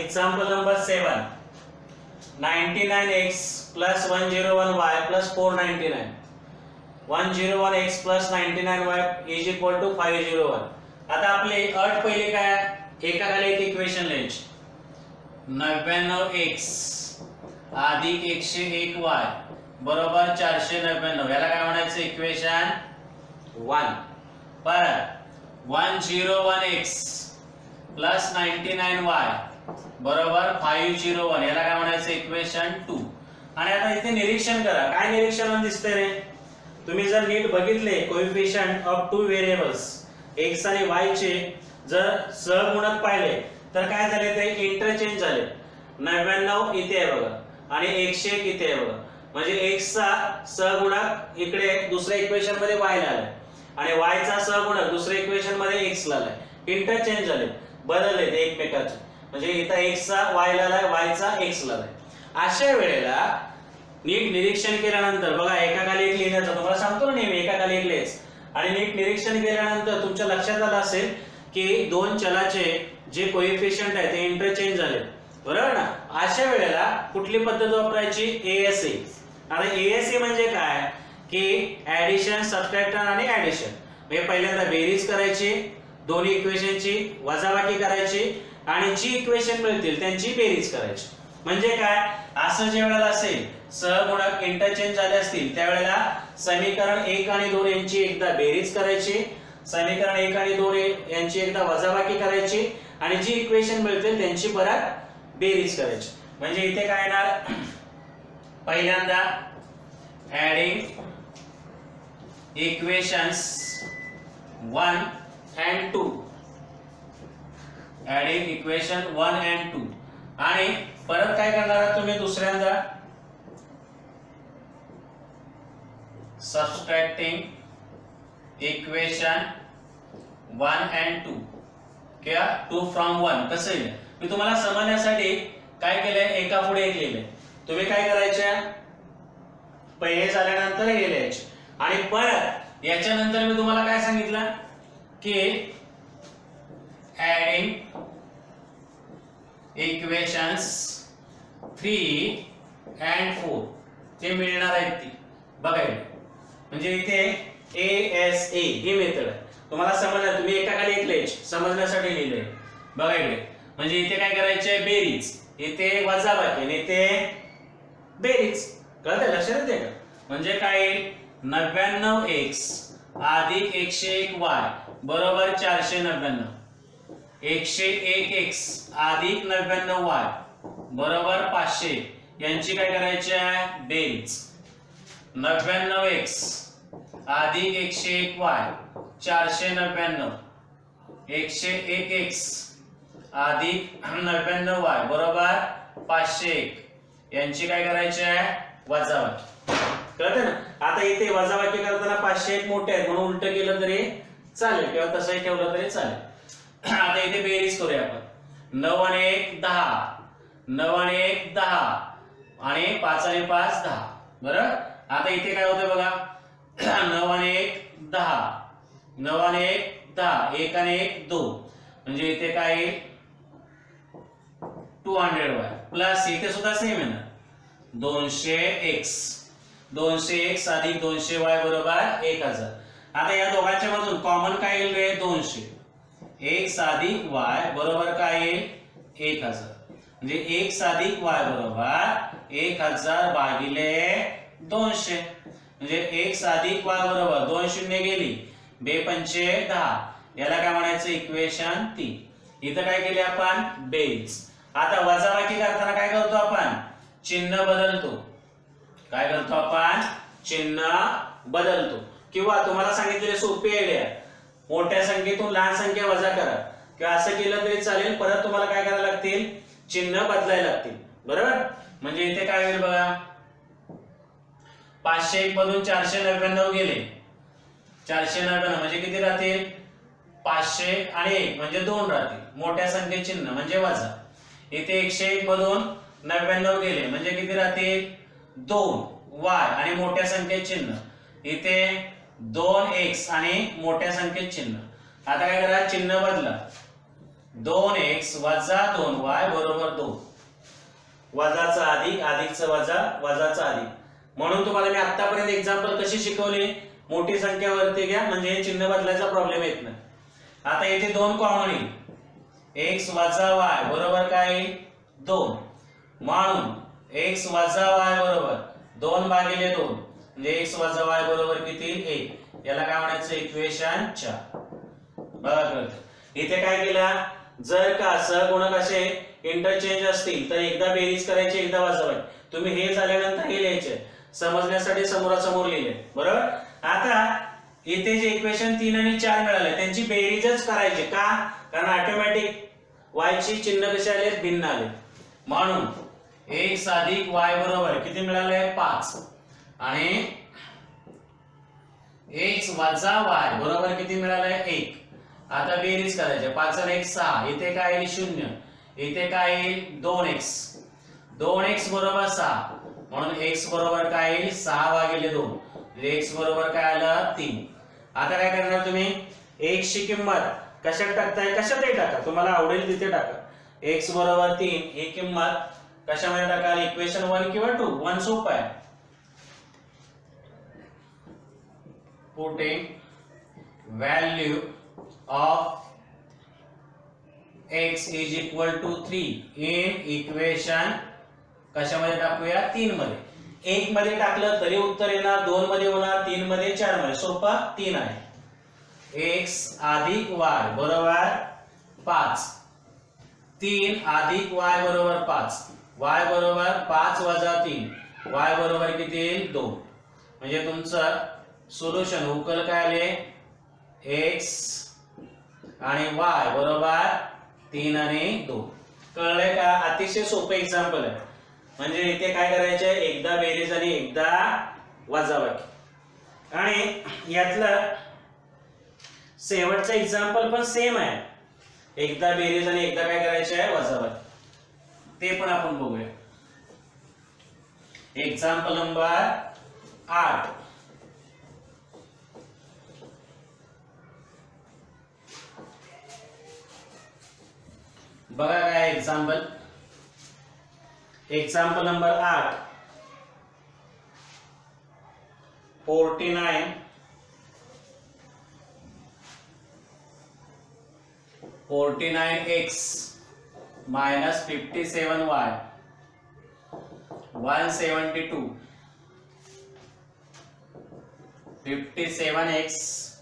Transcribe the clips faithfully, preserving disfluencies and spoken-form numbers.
example number seven. ninety-nine x plus one hundred one y plus four hundred ninety-nine. one hundred one x plus ninety-nine y is equal to five hundred one. आता आपले अट पहिले काय, एका खाली एक equation लिहायची. नव्याण्णव एक्स अधिक एकशे एक वाय बरोबर चारशे नव्याण्णव. याला काय म्हणायचं, इक्वेशन वन. परत one hundred one x plus ninety-nine y बरोबर five hundred one. याला काय म्हणायचं, इक्वेशन टू. आणि आता इथे निरीक्षण करा, काय निरीक्षण दिसतंय रे. तुम्ही जर नीट बघितले coefficient of two variables x आणि y चे जर सहगुणक पाहिले तर काय झाले, ते इंटरचेंज झाले. नव्याण्णव इथे आहे बघा आणि एकशे एक इथे आहे बघा. म्हणजे x चा सहगुणक इकडे दुसऱ्या इक्वेशन मध्ये y ला आलाय आणि y चा सहगुणक दुसऱ्या इक्वेशन मध्ये x ला आलाय. इंटरचेंज झाले, बदलले ते एकमेकांचे. म्हणजे इथं x चा y ला आलाय, y चा x ला आलाय. अशा वेळेला नीट निरीक्षण केल्यानंतर बघा, एका खाली एक लिहिण्याचं तुम्हाला सांगतो ना नेहमी, एका खाली एक लिहायचं. आणि नीट निरीक्षण केल्यानंतर तुमच्या लक्षात आलं असेल की दोन चलाचे जे कोएफिशिएंट आहे ते इंटरचेंज झाले, बरोबर ना. अशा वेळेला कुठली पद्धत वापरायची, एएसए. आता एएसए म्हणजे काय की ऍडिशन, सबट्रॅक्शन आणि ऍडिशन. म्हणजे पहिल्यांदा बेरीज करायची, दोन्ही इक्वेशनची वजाबाकी करायची आणि जी इक्वेशन मिळतील त्यांची बेरीज करायची. म्हणजे काय, असं जे वेळेला असेल सहगुणक इंटरचेंज झाले असतील त्यावेळेला समीकरण एक आणि दोन यांची एकदा बेरीज करायची, समीकरण एक आणि दोन यांची एकदा वजाबाकी करायची आणि जी इक्वेशन मिळतील त्यांची परत बेरीज करायची. म्हणजे इथे काय येणार, पहिल्यांदा adding equations one and two, adding equation one and two. आणि परत काय करणार तुम्ही, दुसऱ्यांदा subtracting equation one and two किंवा टू फ्रॉम वन. कसं येईल मी तुम्हाला समजण्यासाठी काय केलंय, एका पुढे एक लिहिलंय. तुम्ही काय करायचे, पहिले झाल्यानंतर हे लिहायचे आणि परत याच्यानंतर मी तुम्हाला काय सांगितलं की adding equations three and four ते मिळणार आहेत ती बघायला. म्हणजे इथे A S A he method आहे. तुम्हाला समजलं, तुम्ही एका खाली एक लिहायचे, समजण्यासाठी लिहिलंय बघा इकडे. म्हणजे इथे काय करायचे, बेरीज, इथे वजाबाकी आणि इथे बेरीज. कळतंय, लक्षात येते का. म्हणजे काय, नव्याण्णव एक्स अधिक एकशे एक वाय बरोबर चारशे नव्याण्णव. एकशे एक एक्स अधिक नव्याण्णव वाय बरोबर पाचशे. यांची काय करायची आहे, बेरीज. नव्याण्णव एक्स अधिक एकशे एक वाय चारशे नव्याण्णव. एकशे एक एक्स अधिक नव्याण्णव वाय बरोबर पाचशे एक. यांची काय करायची आहे, वजाबाकी. कळते ना. आता इथे वजाबाकी करताना पाचशे एक मोठे आहेत म्हणून उलट केलं तरी चालेल किंवा तसंही ठेवलं तरी चालेल. आता इथे बेरीज करूया आपण. नऊ आणि एक दहा, नऊ आणि एक दहा आणि पाच आणि पाच दहा, बरोबर. आता इथे काय होतं बघा, नऊ आणि एक दहा, नऊ आणि एक दहा, एक आणि एक दोन. म्हणजे इथे काय येईल, टू हंड्रेड वाय प्लस इथे सुद्धा सेम आहे ना, दोनशे एक्स. दोनशे एक्स अधिक दोनशे वाय बरोबर एक हजार. आता या दोघांच्या मधून कॉमन काय येईल रे, दोनशे. एक्स अधिक वाय बरोबर काय येईल, एक हजार. म्हणजे एक्स अधिक वाय बरोबर एक हजार भागिले दोनशे. म्हणजे एक्स अधिक वाय बरोबर दोन शून्य गेली, बे पंचे दहा. याला काय म्हणायचं, इक्वेशन तीन. इथं काय केले आपण, बेरीज. आता वजाबाकी करताना काय करतो आपण, चिन्ह बदलतो. काय करतो आपण, चिन्ह बदलतो. किंवा तुम्हाला सांगितलेले सोपी आयडिया, मोठ्या संख्येतून लहान संख्या वजा करा किंवा असं केलं तरी चालेल. परत तुम्हाला काय करायला लागतील, चिन्ह बदलायला लागतील, बरोबर. म्हणजे इथे काय होईल बघा, पाचशे एक मधून चारशे नव्याण्णव गेले, चारशे नव्याण्णव म्हणजे किती राहतील, पाचशे आणि एक म्हणजे दोन राहतील. मोठ्या संख्ये चिन्ह म्हणजे वजा. इथे एकशे एक मधून नव्याण्णव गेले म्हणजे किती राहतील, दोन वाय आणि मोठ्या संख्येत चिन्ह. इथे दोन एक्स आणि मोठ्या संख्येत चिन्ह. आता काय करा, चिन्ह बदला. दोन एक्स वजा दोन वाय बरोबर दोन. वजाचा अधिक, अधिकचा वजा, वजाचा अधिक. म्हणून तुम्हाला मी आतापर्यंत एक्झाम्पल कशी शिकवली, मोठी संख्या वरती घ्या म्हणजे चिन्ह बदलायचा प्रॉब्लेम येत नाही. आता इथे दोन कॉमन येईल, एक्स वजा वाय बरोबर काय येईल दोन. म्हणून एक्स वजा वाय बरोबर दोन भागिले दोन म्हणजे एक्स वजा वाय बरोबर किती एक. याला काय म्हणायचं इक्वेशन चार. बघा कळतं. इथे काय केला, जर का सहगुणक असे इंटरचेंज असतील तर एकदा बेरीज करायची एकदा वजाबाकी. तुम्ही हे झाल्यानंतर हे लिहायचे, समजण्यासाठी समोरासमोर लिहिले बरोबर. आता इथे जे इक्वेशन तीन आणि चार मिळाले त्यांची बेरीजच करायची का, कारण ऑटोमॅटिक y ची चिन्ह कसे आले भिन्न आले. म्हणून x अधिक y बरोबर किती मिळाले पाच आणि x वजा y बरोबर किती मिळाले एक. आता बेरीज करायची, पाच आणि एक सहा, इथे काय येईल शून्य, इथे काय येईल दोन एक्स. दोन एक्स बरोबर सहा म्हणून x बरोबर काय येईल सहा भागिले दोन x बरोबर काय आलं तीन. आता काय करणार तुम्ही, x ची किंमत कशात टाकताय, कशातही टाका तुम्हाला आवडेल तिथे टाका. x बरोबर तीन ही किंमत कशामध्ये टाकाल, इक्वेशन वन किंवा टू, वन सोपं आहे. Putting value of x is equal to three in equation कशामध्ये टाकूया तीन मध्ये. एक मध्ये टाकलं तरी उत्तर येणार, दोन मध्ये होणार, तीन मध्ये, चार मध्ये. सोपा तीन आहे. x अधिक y बरोबर पाच, तीन अधिक y बरोबर पाच, y बरोबर पाच वजा तीन, y बरोबर किती येईल दोन. म्हणजे तुमचं सोल्युशन उकल काय आले x आणि y बरोबर तीन आणि दोन. कळलंय का, अतिशय सोपे एक्झाम्पल आहे. म्हणजे इथे काय करायचे, एकदा बेरीज आणि एकदा वजाबाकी. आणि यातलं शेवटचं एक्झाम्पल पण सेम आहे, एकदा बेरीज आणि एकदा काय करायचे आहे वजाबाकी. ते पण आपण बघूया. एक्झाम्पल नंबर आठ. बघा काय एक्झाम्पल, एक्झाम्पल नंबर आठ. Forty nine forty nine x minus fifty seven y one seventy two fifty seven x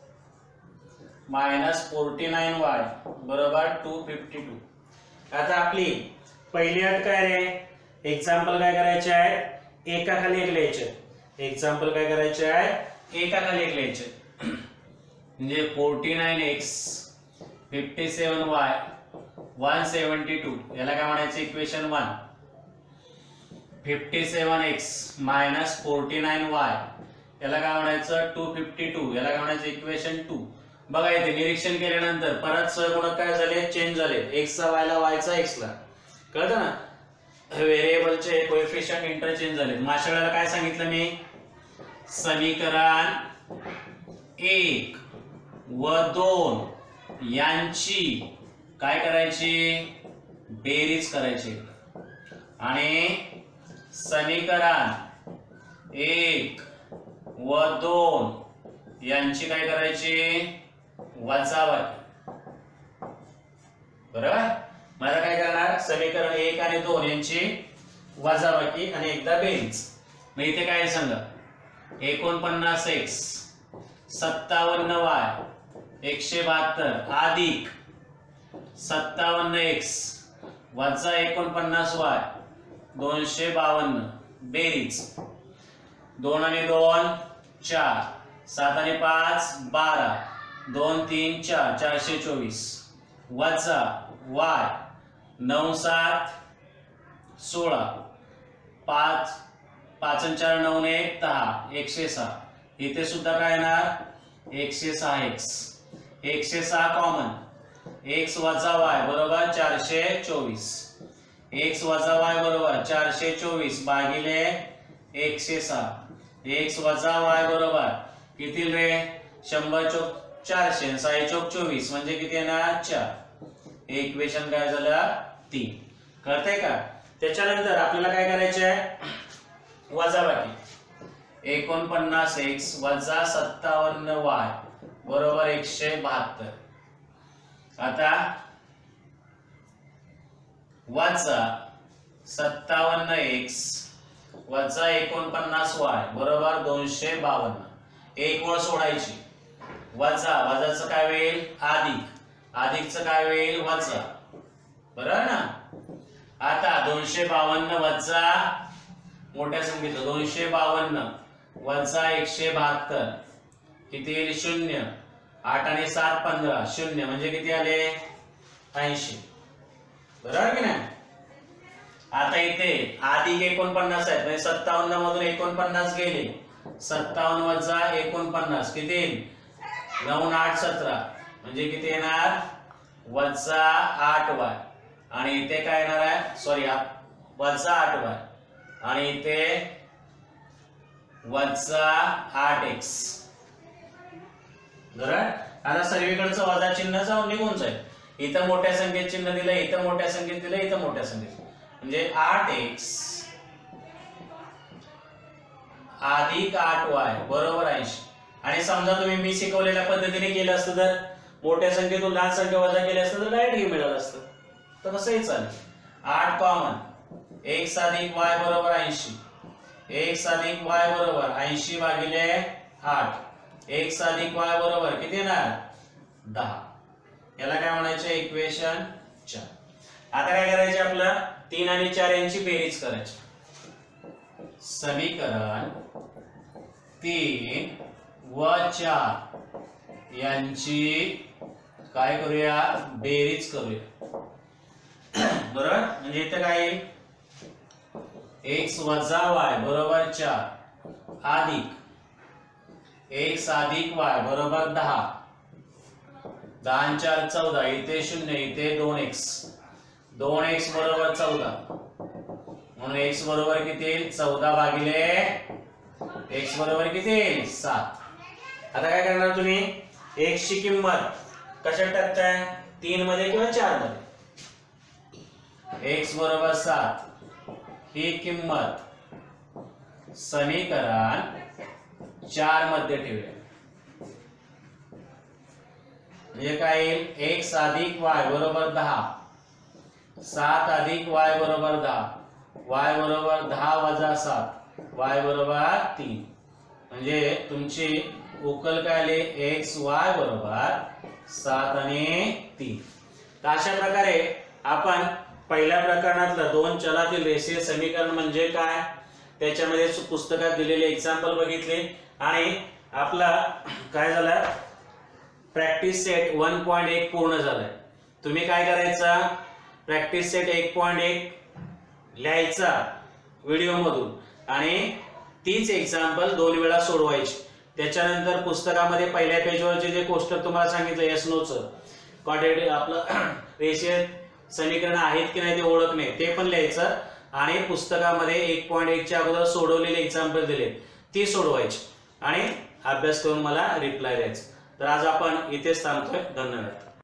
minus forty nine y बरोबर टू फिफ्टी टू. आता आपली पहिली अट काय रे, एक्झाम्पल काय करायचे आहे एकाखाली एक लिहायचे. एक्झाम्पल काय करायचे आहे एकाखाली एक लिहायचे. म्हणजे forty nine x fifty seven y one seventy two याला काय म्हणायचं equation one. Fifty seven x minus forty nine y याला काय म्हणायचं टू फिफ्टी टू याला काय म्हणायचं इक्वेशन टू. बघा इथे निरीक्षण केल्यानंतर परत सहगुणक काय झाले चेंज झाले, x चा y ला y चा x ला. कळतं ना, व्हेरिएबलचे कोएफिशिएंट इंटरचेंज झाले. मागच्या वेळेला काय सांगितलं मी, समीकरण एक व दोन यांची काय करायची बेरीज करायची आणि समीकरण एक व दोन यांची काय करायची वजाबाकी. बरोबर, मला काय करणार समीकरण एक आणि दोन यांची वजाबाकी आणि एकदा बेरीज. मग इथे काय सांगा एकोणपन्नास एक्स सत्तावन्न वाय एकशे बहात्तर अधिक सत्तावन्न एक्स वजा एकोणपन्नास वाय दोनशे बावन्न बेरीज. दोन आणि दोन चार, सात आणि पाच बारा, दोन तीन चार चारशे चोवीस वजा वाय नऊ सात सोळा, पाच पाच चार नऊ ने एक दहा एकशे सहा. इथे सुद्धा काय येणार एकशे सहा एक्स, एकशे सहा कॉमन, एक्स वजा वाय बरोबर चारशे चोवीस, एक्स वजा वाय बरोबर चारशे चोवीस भागिले एकशे सहा, एक्स वजा वाय बरोबर किती रे शंभर चौक चारशे, साई चौक चोवीस म्हणजे किती येणार चार. हे इक्वेशन काय झालं तीन. कळतंय का? त्याच्यानंतर आपल्याला काय करायचे आहे वजाबाकी एकोणपन्नास एक्स वजा सत्तावन्न वाय बरोबर एकशे बहात्तर. आता वजा सत्तावन्न एक्स वजा एकोणपन्नास वाय बरोबर दोनशे बावन्न. एक ओळ सोडायची. वजा वजाचं काय होईल अधिक अधिकचं काय होईल वजा. बरोबर ना? आता दोनशे बावन्न वजा मोठ्या संख्येचं दोनशे बावन्न वजा एकशे बहात्तर किती येईल शून्य. आठ आणि सात पंधरा शून्य म्हणजे किती आले ऐंशी. बरोबर की नाही? आता इथे अधिक एकोणपन्नास आहेत म्हणजे सत्तावन्न मधून एकोणपन्नास गेले. सत्तावन्न वजा एकोणपन्नास किती येईल नऊ आठ सतरा म्हणजे किती येणार वजा आठ वाय आणि इथे काय येणार आहे सॉरी वजा आठ वाय आणि इथे वजा आठ एक्स. बरोबर. आता सर्वीकडचं वजा चिन्ह जाऊन निघून जाईल. इथं मोठ्या संख्येत चिन्ह दिलं इथं मोठ्या संख्येत दिलं इथं मोठ्या संख्येत म्हणजे आठ एक्स अधिक आठ वाय बरोबर ऐंशी. आणि समजा तुम्ही मी शिकवलेल्या पद्धतीने केलं असतं तर मोठ्या संख्येतून लहान संख्या वजा केली असतं तर डायरेक्ट मिळालं असतं. तर कसंही चालेल. आठ कॉमन एक्स अधिक वाय बरोबर ऐंशी. एक्स अधिक वाय बरोबर ऐंशी भागिले आठ एक्स अधिक वाय बरोबर किती येणार दहा. याला काय म्हणायचं इक्वेशन चार. आता काय करायचे आपलं तीन आणि चार यांची बेरीज करायची. समीकरण तीन व चार यांची काय करूया बेरीज करूया. बरोबर. म्हणजे इथे काय येईल एक्स वजा वाय बरोबर चार अधिक एक्स अधिक वाय बरोबर दहा. दहा चार चौदा इथे शून्य इथे दोन एक्स दोन एक्स बरोबर चौदा म्हणून एक्स बरोबर किती येईल चौदा भागिले एक्स बरोबर किती येईल सात. आता काय करणार तुम्ही एक्स ची किंमत कशात टाकताय तीन मध्ये किंवा चार मध्ये. एक्स बरोबर सात ही किंमत समीकरण चार मध्ये ठेवूया. म्हणजे काय येईल एक्स अधिक वाय बरोबर दहा. सात अधिक वाय बरोबर दहा. वाय बरोबर दहा वजा सात वाय बरोबर तीन. म्हणजे तुमची उकल काय आली एक्स वाय बरोबर सात आणि तीन. तर अशा प्रकारे आपण पहिल्या प्रकरणातलं दोन चलातील रेषीय समीकरण म्हणजे काय त्याच्यामध्ये पुस्तकात दिलेले एक्झाम्पल बघितले आणि आपला काय झालं प्रॅक्टिस सेट वन पॉइंट एक पूर्ण झालाय. तुम्ही काय करायचा प्रॅक्टिस सेट एक पॉइंट एक लिहायचा व्हिडिओ मधून आणि तीच एक्झाम्पल दोन वेळा सोडवायची. त्याच्यानंतर पुस्तकामध्ये पहिल्या पेजवरचे जे कोष्टक तुम्हाला सांगितलं एस नोचं क्वाड्रेटिक आपलं रेषीय समीकरण आहेत की नाही ते ओळखणे ते पण लिहायचं आणि पुस्तकामध्ये एक पॉइंट एक च्या अगोदर सोडवलेले एक्झाम्पल दिले ती सोडवायची आणि अभ्यास करून मला रिप्लाय द्यायचा. तर आज आपण इथेच थांबतोय. धन्यवाद.